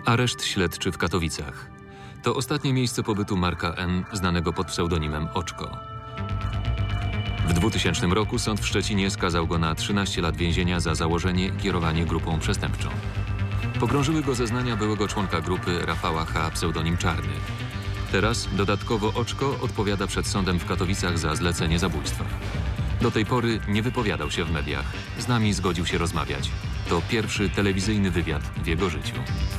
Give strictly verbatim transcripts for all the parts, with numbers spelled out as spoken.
Areszt śledczy w Katowicach. To ostatnie miejsce pobytu Marka M., znanego pod pseudonimem Oczko. W dwutysięcznym roku sąd w Szczecinie skazał go na trzynaście lat więzienia za założenie i kierowanie grupą przestępczą. Pogrążyły go zeznania byłego członka grupy Rafała H., pseudonim Czarny. Teraz dodatkowo Oczko odpowiada przed sądem w Katowicach za zlecenie zabójstwa. Do tej pory nie wypowiadał się w mediach. Z nami zgodził się rozmawiać. To pierwszy telewizyjny wywiad w jego życiu.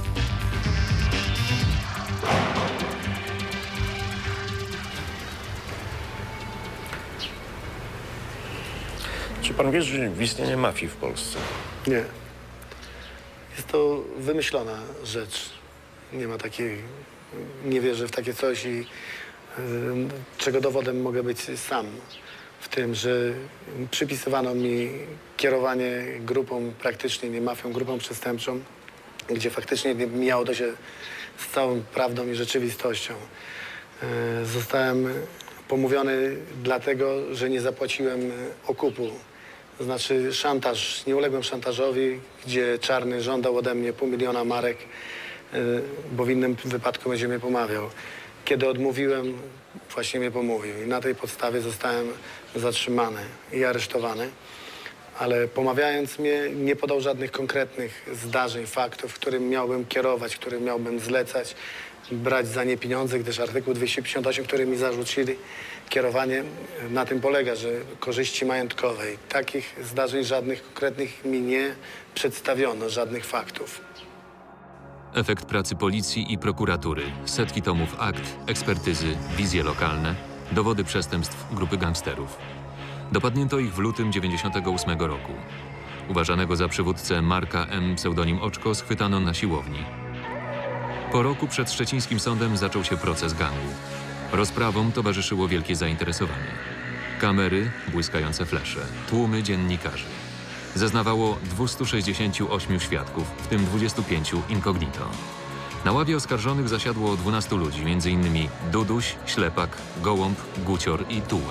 Czy pan wie, że w istnienie mafii w Polsce? Nie. Jest to wymyślona rzecz. Nie ma takiej... Nie wierzę w takie coś i... Yy, czego dowodem mogę być sam. W tym, że przypisywano mi kierowanie grupą, praktycznie nie mafią, grupą przestępczą, gdzie faktycznie mijało to się z całą prawdą i rzeczywistością. Yy, zostałem pomówiony dlatego, że nie zapłaciłem okupu. To znaczy szantaż, nie uległem szantażowi, gdzie Czarny żądał ode mnie pół miliona marek, yy, bo w innym wypadku będzie mnie pomawiał. Kiedy odmówiłem, właśnie mnie pomówił i na tej podstawie zostałem zatrzymany i aresztowany. Ale pomawiając mnie, nie podał żadnych konkretnych zdarzeń, faktów, którym miałbym kierować, którym miałbym zlecać, brać za nie pieniądze, gdyż artykuł dwieście pięćdziesiąt osiem, który mi zarzucili, kierowanie na tym polega, że korzyści majątkowe. I takich zdarzeń żadnych konkretnych mi nie przedstawiono, żadnych faktów. Efekt pracy policji i prokuratury, setki tomów akt, ekspertyzy, wizje lokalne, dowody przestępstw grupy gangsterów. Dopadnięto ich w lutym dziewięćdziesiątego ósmego roku. Uważanego za przywódcę Marka M., pseudonim Oczko, schwytano na siłowni. Po roku przed szczecińskim sądem zaczął się proces gangu. Rozprawom towarzyszyło wielkie zainteresowanie. Kamery, błyskające flesze, tłumy dziennikarzy. Zeznawało dwieście sześćdziesiąt osiem świadków, w tym dwudziestu pięciu incognito. Na ławie oskarżonych zasiadło dwunastu ludzi, między innymi Duduś, Ślepak, Gołąb, Gucior i Tuła.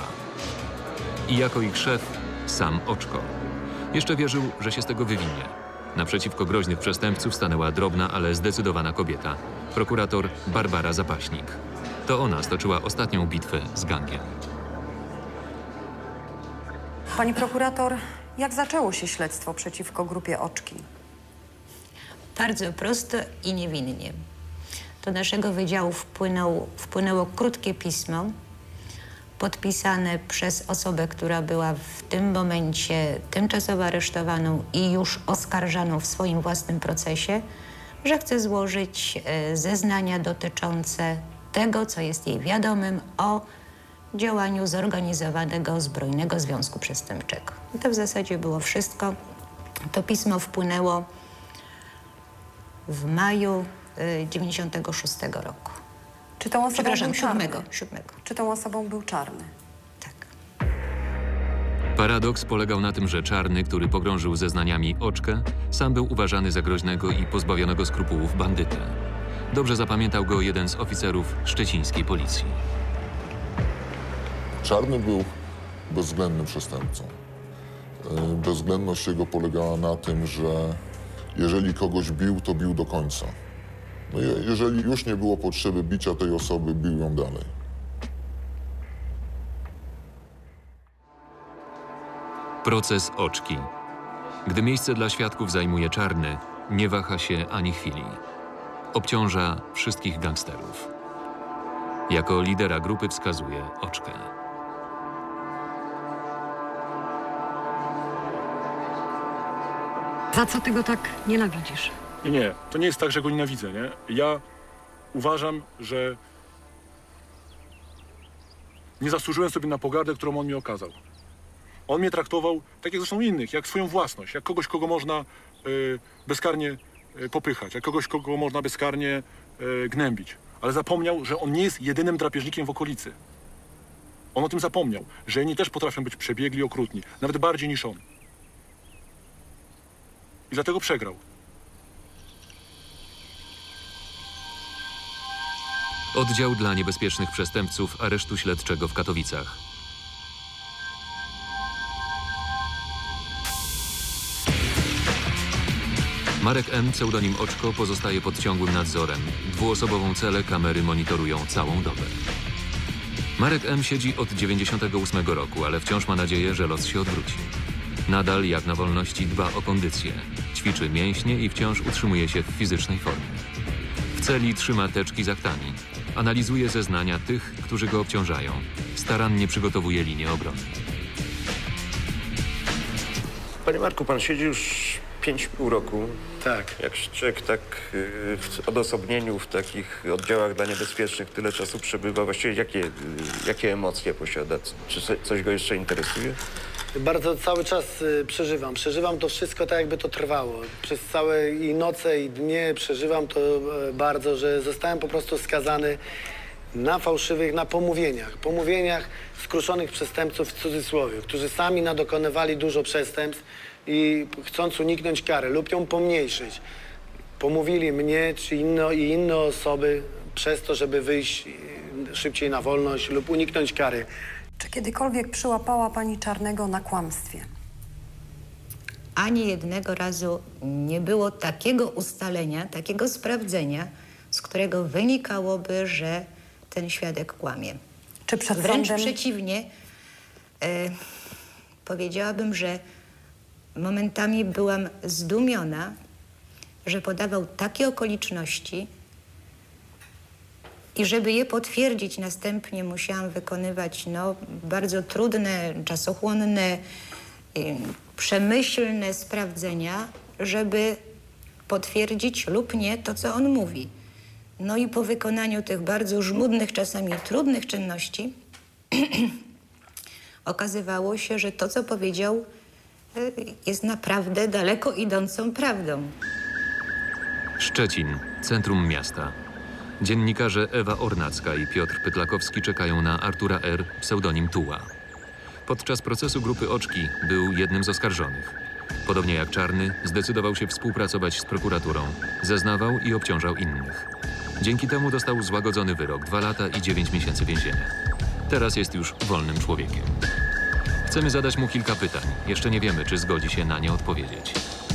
I jako ich szef sam Oczko. Jeszcze wierzył, że się z tego wywinie. Naprzeciwko groźnych przestępców stanęła drobna, ale zdecydowana kobieta, prokurator Barbara Zapaśnik. To ona stoczyła ostatnią bitwę z gangiem. Pani prokurator, jak zaczęło się śledztwo przeciwko grupie Oczki? Bardzo prosto i niewinnie. Do naszego wydziału wpłynął, wpłynęło krótkie pismo podpisane przez osobę, która była w tym momencie tymczasowo aresztowaną i już oskarżaną w swoim własnym procesie, że chce złożyć zeznania dotyczące tego, co jest jej wiadomym o działaniu zorganizowanego zbrojnego związku przestępczego. I to w zasadzie było wszystko. To pismo wpłynęło w maju dziewięćdziesiątego szóstego roku. Czy tą osobą Przepraszam, był Czarny? siódmego, siódmego. Czy tą osobą był Czarny? Tak. Paradoks polegał na tym, że Czarny, który pogrążył zeznaniami Oczkę, sam był uważany za groźnego i pozbawionego skrupułów bandytę. Dobrze zapamiętał go jeden z oficerów szczecińskiej policji. Czarny był bezwzględnym przestępcą. Bezwzględność jego polegała na tym, że jeżeli kogoś bił, to bił do końca. No jeżeli już nie było potrzeby bicia tej osoby, bił ją dalej. Proces Oczki. Gdy miejsce dla świadków zajmuje Czarny, nie waha się ani chwili. Obciąża wszystkich gangsterów. Jako lidera grupy wskazuje Oczkę. Za co ty go tak nienawidzisz? Nie, nie, to nie jest tak, że go nienawidzę, nie? Ja uważam, że nie zasłużyłem sobie na pogardę, którą on mi okazał. On mnie traktował, tak jak zresztą innych, jak swoją własność, jak kogoś, kogo można y, bezkarnie y, popychać, jak kogoś, kogo można bezkarnie y, gnębić. Ale zapomniał, że on nie jest jedynym drapieżnikiem w okolicy. On o tym zapomniał, że inni też potrafią być przebiegli, okrutni, nawet bardziej niż on. I dlatego przegrał. Oddział dla niebezpiecznych przestępców aresztu śledczego w Katowicach. Marek M., pseudonim Oczko, pozostaje pod ciągłym nadzorem. Dwuosobową celę kamery monitorują całą dobę. Marek M. siedzi od dziewięćdziesiątego ósmego roku, ale wciąż ma nadzieję, że los się odwróci. Nadal, jak na wolności, dba o kondycję. Ćwiczy mięśnie i wciąż utrzymuje się w fizycznej formie. W celi trzyma teczki z aktami. Analizuje zeznania tych, którzy go obciążają. Starannie przygotowuje linię obrony. Panie Marku, pan siedzi już pięć i pół roku. Tak. Jak człowiek tak y, w odosobnieniu, w takich oddziałach dla niebezpiecznych tyle czasu przebywa, właściwie jakie, y, jakie emocje posiada? Czy co- coś go jeszcze interesuje? Bardzo cały czas y, przeżywam. Przeżywam to wszystko tak, jakby to trwało. Przez całe i noce, i dnie przeżywam to y, bardzo, że zostałem po prostu skazany na fałszywych, na pomówieniach. Pomówieniach skruszonych przestępców w cudzysłowie, którzy sami nadokonywali dużo przestępstw i chcąc uniknąć kary lub ją pomniejszyć, pomówili mnie czy inne, i inne osoby przez to, żeby wyjść y, szybciej na wolność lub uniknąć kary. Czy kiedykolwiek przyłapała pani Czarnego na kłamstwie? Ani jednego razu nie było takiego ustalenia, takiego sprawdzenia, z którego wynikałoby, że ten świadek kłamie. Czy przed Wręcz sądem... przeciwnie, e, powiedziałabym, że momentami byłam zdumiona, że podawał takie okoliczności i żeby je potwierdzić następnie musiałam wykonywać no, bardzo trudne, czasochłonne, y, przemyślne sprawdzenia, żeby potwierdzić lub nie to, co on mówi. No i po wykonaniu tych bardzo żmudnych, czasami trudnych czynności okazywało się, że to, co powiedział, y, jest naprawdę daleko idącą prawdą. Szczecin, centrum miasta. Dziennikarze Ewa Ornacka i Piotr Pytlakowski czekają na Artura R., pseudonim Tuła. Podczas procesu grupy Oczki był jednym z oskarżonych. Podobnie jak Czarny, zdecydował się współpracować z prokuraturą. Zeznawał i obciążał innych. Dzięki temu dostał złagodzony wyrok, dwa lata i dziewięć miesięcy więzienia. Teraz jest już wolnym człowiekiem. Chcemy zadać mu kilka pytań. Jeszcze nie wiemy, czy zgodzi się na nie odpowiedzieć.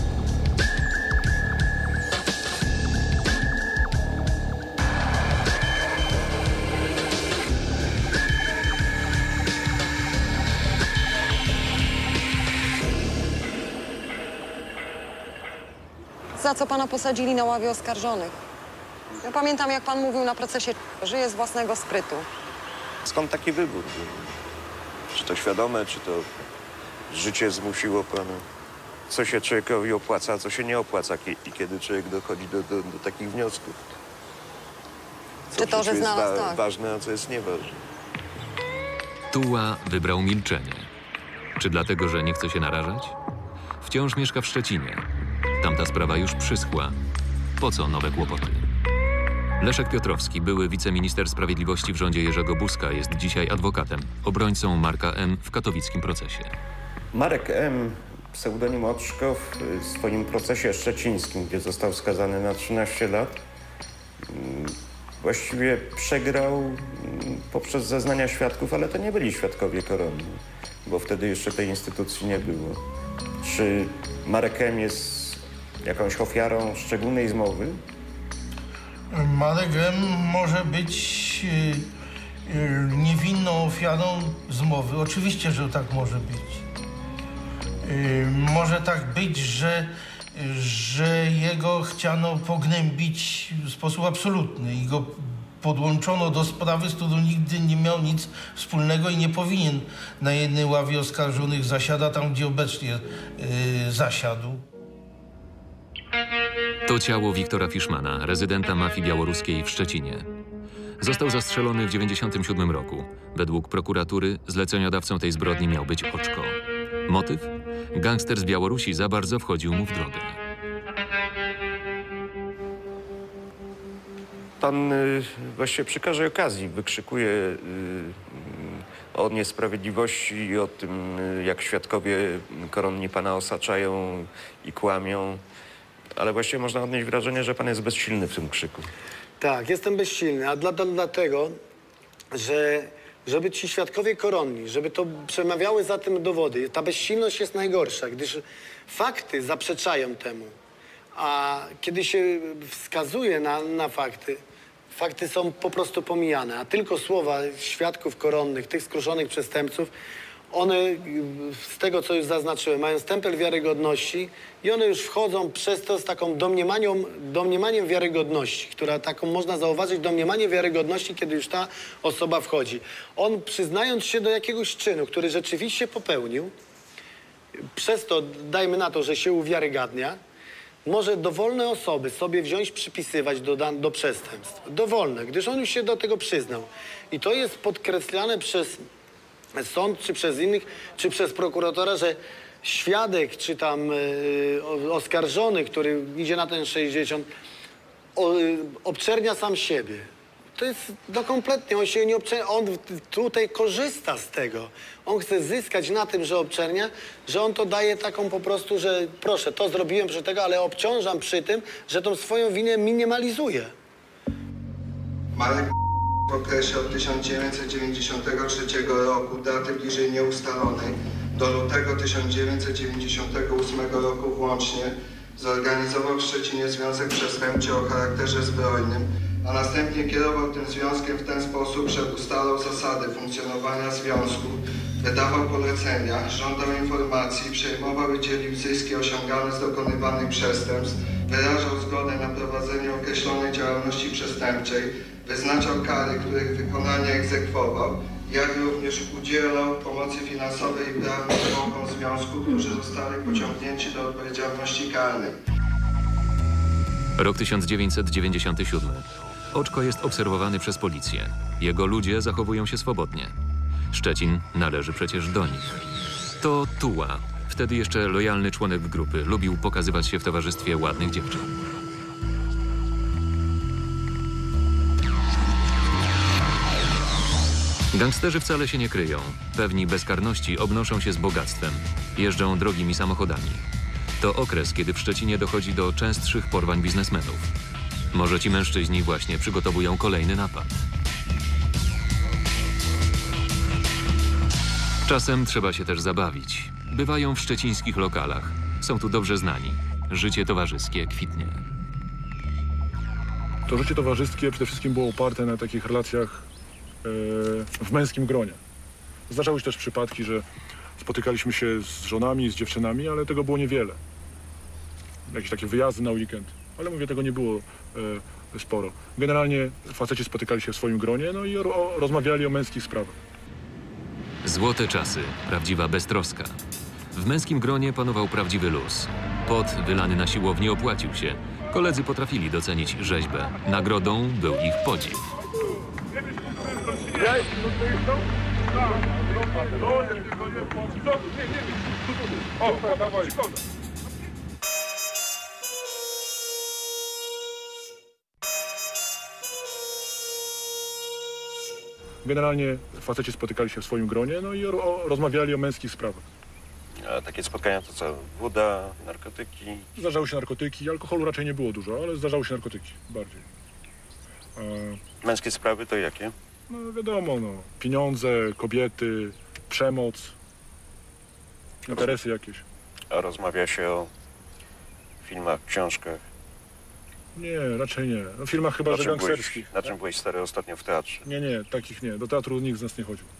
Za co pana posadzili na ławie oskarżonych? Ja pamiętam, jak pan mówił na procesie, żyje z własnego sprytu. Skąd taki wybór? Czy to świadome, czy to życie zmusiło pana? Co się człowiekowi opłaca, a co się nie opłaca i kiedy człowiek dochodzi do, do, do takich wniosków? Co Czy to, w że życiu jest znalazł, wa- tak. ważne, a co jest nieważne? Tuła wybrał milczenie. Czy dlatego, że nie chce się narażać? Wciąż mieszka w Szczecinie. Tamta sprawa już przyschła. Po co nowe kłopoty? Leszek Piotrowski, były wiceminister sprawiedliwości w rządzie Jerzego Buzka, jest dzisiaj adwokatem, obrońcą Marka M. w katowickim procesie. Marek M., pseudonim Oczko, w swoim procesie szczecińskim, gdzie został skazany na trzynaście lat, właściwie przegrał poprzez zeznania świadków, ale to nie byli świadkowie koronni, bo wtedy jeszcze tej instytucji nie było. Czy Marek M. jest jakąś ofiarą szczególnej zmowy? Marek M. może być y, y, niewinną ofiarą zmowy. Oczywiście, że tak może być. Y, może tak być, że, że jego chciano pognębić w sposób absolutny i go podłączono do sprawy, z którą nigdy nie miał nic wspólnego i nie powinien na jednej ławie oskarżonych zasiada tam, gdzie obecnie y, zasiadł. To ciało Wiktora Fiszmana, rezydenta mafii białoruskiej w Szczecinie. Został zastrzelony w dziewięćdziesiątym siódmym roku. Według prokuratury zleceniodawcą tej zbrodni miał być Oczko. Motyw? Gangster z Białorusi za bardzo wchodził mu w drogę. Pan y, właściwie przy każdej okazji wykrzykuje y, y, o niesprawiedliwości i o tym, y, jak świadkowie koronni pana osaczają i kłamią. Ale właściwie można odnieść wrażenie, że pan jest bezsilny w tym krzyku. Tak, jestem bezsilny, a dla, dla, dlatego, że żeby ci świadkowie koronni, żeby to przemawiały za tym dowody, ta bezsilność jest najgorsza, gdyż fakty zaprzeczają temu. A kiedy się wskazuje na, na fakty, fakty są po prostu pomijane, a tylko słowa świadków koronnych, tych skruszonych przestępców, one z tego, co już zaznaczyłem, mają stempel wiarygodności i one już wchodzą przez to z taką domniemanią, domniemaniem wiarygodności, która taką można zauważyć, domniemanie wiarygodności, kiedy już ta osoba wchodzi. On, przyznając się do jakiegoś czynu, który rzeczywiście popełnił, przez to, dajmy na to, że się uwiarygadnia, może dowolne osoby sobie wziąć, przypisywać do, do przestępstw. Dowolne, gdyż on już się do tego przyznał. I to jest podkreślane przez sąd, czy przez innych, czy przez prokuratora, że świadek, czy tam yy, oskarżony, który idzie na ten sześćdziesiąt, o, yy, obczernia sam siebie. To jest no kompletnie, on się nie obczernia, on tutaj korzysta z tego. On chce zyskać na tym, że obczernia, że on to daje taką po prostu, że proszę, to zrobiłem przy tego, ale obciążam przy tym, że tą swoją winę minimalizuję. Marek w okresie od tysiąc dziewięćset dziewięćdziesiątego trzeciego roku, daty bliżej nieustalonej, do lutego tysiąc dziewięćset dziewięćdziesiątego ósmego roku włącznie, zorganizował w Szczecinie związek przestępczy o charakterze zbrojnym, a następnie kierował tym związkiem w ten sposób, że ustalał zasady funkcjonowania związku, wydawał polecenia, żądał informacji, przejmował i dzielił zyski osiągane z dokonywanych przestępstw, wyrażał zgodę na prowadzenie określonej działalności przestępczej, wyznaczał kary, których wykonanie egzekwował, jak również udzielał pomocy finansowej i prawnej członkom związku, którzy zostali pociągnięci do odpowiedzialności karnej. Rok tysiąc dziewięćset dziewięćdziesiąty siódmy. Oczko jest obserwowany przez policję. Jego ludzie zachowują się swobodnie. Szczecin należy przecież do nich. To Tuła, wtedy jeszcze lojalny członek grupy, lubił pokazywać się w towarzystwie ładnych dziewczyn. Gangsterzy wcale się nie kryją. Pewni bezkarności obnoszą się z bogactwem. Jeżdżą drogimi samochodami. To okres, kiedy w Szczecinie dochodzi do częstszych porwań biznesmenów. Może ci mężczyźni właśnie przygotowują kolejny napad. Czasem trzeba się też zabawić. Bywają w szczecińskich lokalach. Są tu dobrze znani. Życie towarzyskie kwitnie. To życie towarzyskie przede wszystkim było oparte na takich relacjach e, w męskim gronie. Zdarzały się też przypadki, że spotykaliśmy się z żonami, z dziewczynami, ale tego było niewiele. Jakieś takie wyjazdy na weekend. Ale mówię, tego nie było e, sporo. Generalnie faceci spotykali się w swoim gronie, no i o, o, rozmawiali o męskich sprawach. Złote czasy, prawdziwa beztroska. W męskim gronie panował prawdziwy luz. Pot wylany na siłowni opłacił się. Koledzy potrafili docenić rzeźbę. Nagrodą był ich podziw. Generalnie faceci spotykali się w swoim gronie, no i o, o, rozmawiali o męskich sprawach. A takie spotkania to co? Woda, narkotyki? Zdarzały się narkotyki, alkoholu raczej nie było dużo, ale zdarzały się narkotyki bardziej. A, Męskie sprawy to jakie? no wiadomo, no, pieniądze, kobiety, przemoc, interesy jakieś. A rozmawia się o filmach, książkach? Nie, raczej nie. No, w filmach chyba, że gangsterskich. Byłeś, na czym byłeś stary ostatnio w teatrze? Nie, nie, takich nie. Do teatru nikt z nas nie chodził.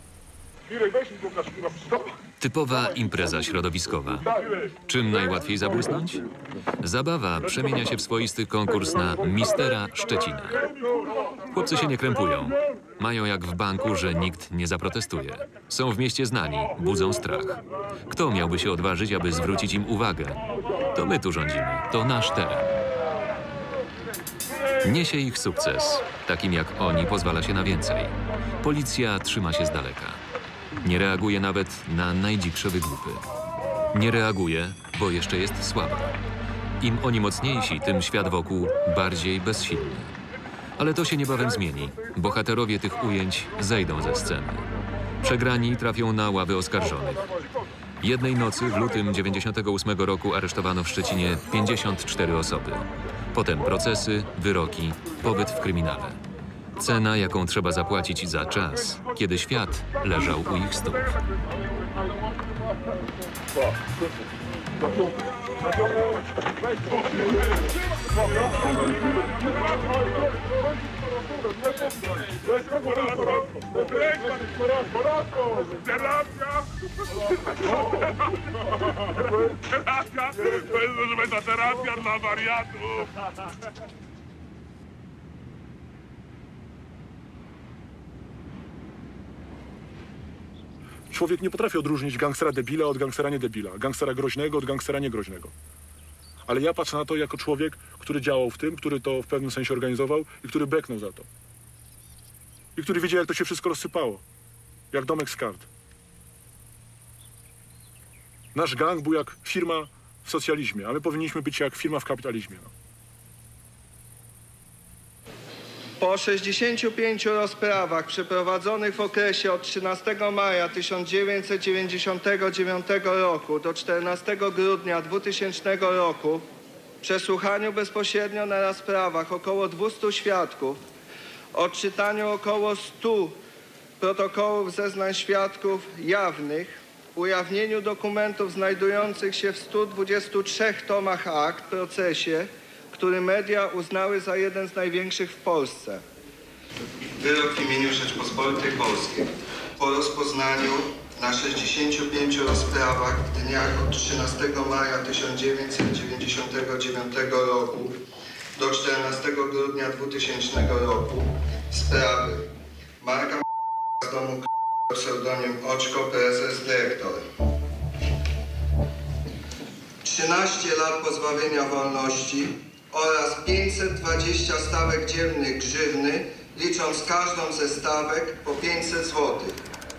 Typowa impreza środowiskowa. Czym najłatwiej zabłysnąć? Zabawa przemienia się w swoisty konkurs na Mistera Szczecina. Chłopcy się nie krępują. Mają jak w banku, że nikt nie zaprotestuje. Są w mieście znani, budzą strach. Kto miałby się odważyć, aby zwrócić im uwagę? To my tu rządzimy, to nasz teren. Niesie ich sukces. Takim jak oni pozwala się na więcej. Policja trzyma się z daleka. Nie reaguje nawet na najdziksze wygłupy. Nie reaguje, bo jeszcze jest słaba. Im oni mocniejsi, tym świat wokół bardziej bezsilny. Ale to się niebawem zmieni. Bohaterowie tych ujęć zejdą ze sceny. Przegrani trafią na ławy oskarżonych. Jednej nocy w lutym dziewięćdziesiątego ósmego roku aresztowano w Szczecinie pięćdziesiąt cztery osoby. Potem procesy, wyroki, pobyt w kryminale. Cena, jaką trzeba zapłacić za czas, kiedy świat leżał u ich stóp. Terapia! To jest, że będzie terapia dla wariatów! Człowiek nie potrafi odróżnić gangstera debila od gangstera nie debila, gangstera groźnego od gangstera niegroźnego. Ale ja patrzę na to jako człowiek, który działał w tym, który to w pewnym sensie organizował i który beknął za to. I który wiedział, jak to się wszystko rozsypało. Jak domek z kart. Nasz gang był jak firma w socjalizmie, a my powinniśmy być jak firma w kapitalizmie. No. Po sześćdziesięciu pięciu rozprawach przeprowadzonych w okresie od trzynastego maja tysiąc dziewięćset dziewięćdziesiątego dziewiątego roku do czternastego grudnia dwutysięcznego roku, przesłuchaniu bezpośrednio na rozprawach około dwustu świadków, odczytaniu około stu protokołów zeznań świadków jawnych, ujawnieniu dokumentów znajdujących się w stu dwudziestu trzech tomach akt w procesie, który media uznały za jeden z największych w Polsce. Wyrok w imieniu Rzeczpospolitej Polskiej. Po rozpoznaniu na sześćdziesięciu pięciu rozprawach w dniach od trzynastego maja tysiąc dziewięćset dziewięćdziesiątego dziewiątego roku do czternastego grudnia dwutysięcznego roku sprawy Marka z domu pseudonim Oczko, prezes, dyrektor. trzynaście lat pozbawienia wolności oraz pięćset dwadzieścia stawek dziennych grzywny, licząc każdą ze stawek po pięćset złotych.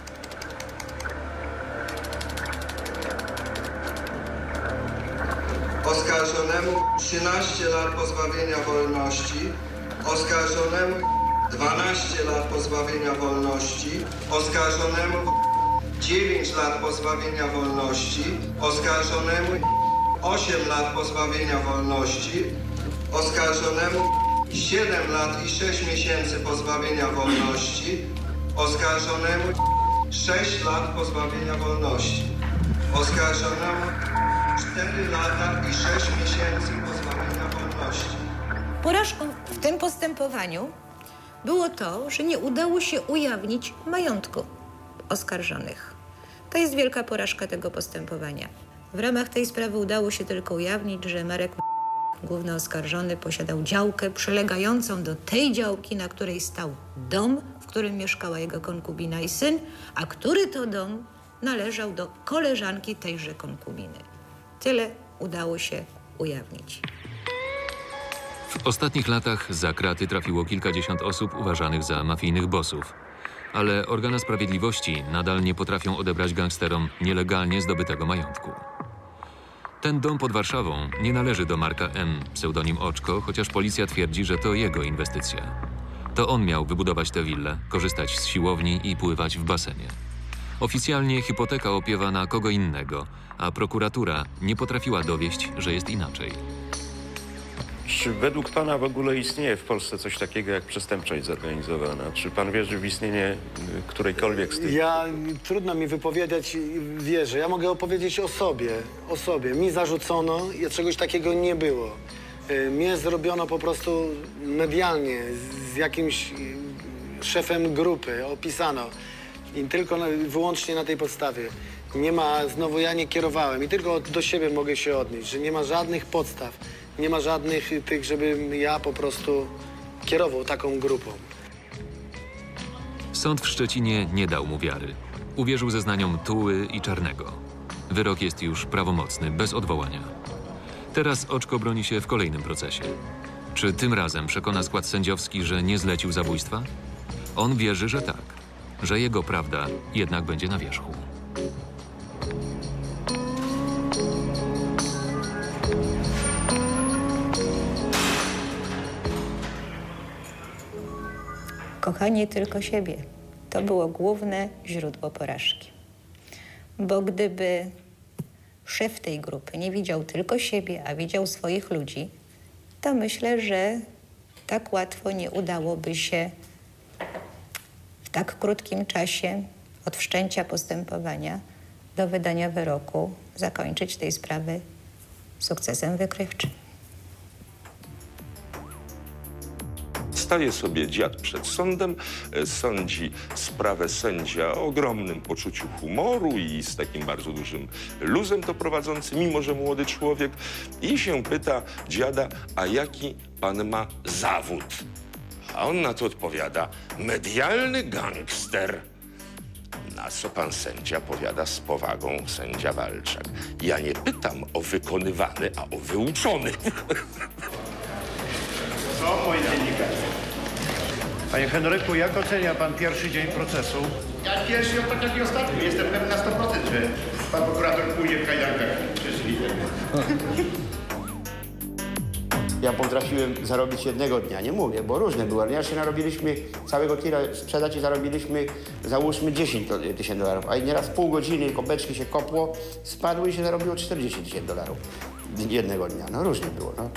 Oskarżonemu trzynaście lat pozbawienia wolności, oskarżonemu dwanaście lat pozbawienia wolności, oskarżonemu dziewięć lat pozbawienia wolności, oskarżonemu osiem lat pozbawienia wolności, oskarżonemu siedem lat i sześć miesięcy pozbawienia wolności, oskarżonemu sześć lat pozbawienia wolności, oskarżonemu cztery lata i sześć miesięcy pozbawienia wolności. Porażką w tym postępowaniu było to, że nie udało się ujawnić majątku oskarżonych. To jest wielka porażka tego postępowania. W ramach tej sprawy udało się tylko ujawnić, że Marek, główny oskarżony, posiadał działkę przylegającą do tej działki, na której stał dom, w którym mieszkała jego konkubina i syn, a który to dom należał do koleżanki tejże konkubiny. Tyle udało się ujawnić. W ostatnich latach za kraty trafiło kilkadziesiąt osób uważanych za mafijnych bossów. Ale organa sprawiedliwości nadal nie potrafią odebrać gangsterom nielegalnie zdobytego majątku. Ten dom pod Warszawą nie należy do Marka M., pseudonim Oczko, chociaż policja twierdzi, że to jego inwestycja. To on miał wybudować tę willę, korzystać z siłowni i pływać w basenie. Oficjalnie hipoteka opiewa na kogo innego, a prokuratura nie potrafiła dowieść, że jest inaczej. Czy według pana w ogóle istnieje w Polsce coś takiego jak przestępczość zorganizowana? Czy pan wierzy w istnienie którejkolwiek z tych? Ja, trudno mi wypowiadać, wierzę. Ja mogę opowiedzieć o sobie, o sobie. Mi zarzucono, ja czegoś takiego nie było. Mnie zrobiono po prostu medialnie, z jakimś szefem grupy, opisano. I tylko na, wyłącznie na tej podstawie. Nie ma, znowu ja nie kierowałem i tylko do siebie mogę się odnieść, że nie ma żadnych podstaw. Nie ma żadnych tych, żebym ja po prostu kierował taką grupą. Sąd w Szczecinie nie dał mu wiary. Uwierzył zeznaniom Tuły i Czarnego. Wyrok jest już prawomocny, bez odwołania. Teraz Oczko broni się w kolejnym procesie. Czy tym razem przekona skład sędziowski, że nie zlecił zabójstwa? On wierzy, że tak, że jego prawda jednak będzie na wierzchu. Kochanie tylko siebie. To było główne źródło porażki. Bo gdyby szef tej grupy nie widział tylko siebie, a widział swoich ludzi, to myślę, że tak łatwo nie udałoby się w tak krótkim czasie od wszczęcia postępowania do wydania wyroku zakończyć tej sprawy sukcesem wykrywczym. Staje sobie dziad przed sądem, e, sądzi sprawę sędzia o ogromnym poczuciu humoru i z takim bardzo dużym luzem to prowadzący, mimo że młody człowiek, i się pyta dziada, a jaki pan ma zawód? A on na to odpowiada, medialny gangster. Na co pan sędzia powiada z powagą sędzia Walczak. Ja nie pytam o wykonywany, a o wyuczony. Co, mój dziennikarze? Panie Henryku, jak ocenia pan pierwszy dzień procesu? Ja pierwszy, tak jak i ostatni. Jestem pewien na sto procent, że pan prokurator pójdzie w kajdankach szczęśliwie. Ja potrafiłem zarobić jednego dnia, nie mówię, bo różne było. Ja się narobiliśmy całego tira sprzedać i zarobiliśmy, załóżmy, dziesięć tysięcy dolarów. A nieraz pół godziny kopeczki się kopło, spadły i się zarobiło czterdzieści tysięcy dolarów jednego dnia. No różnie było, no.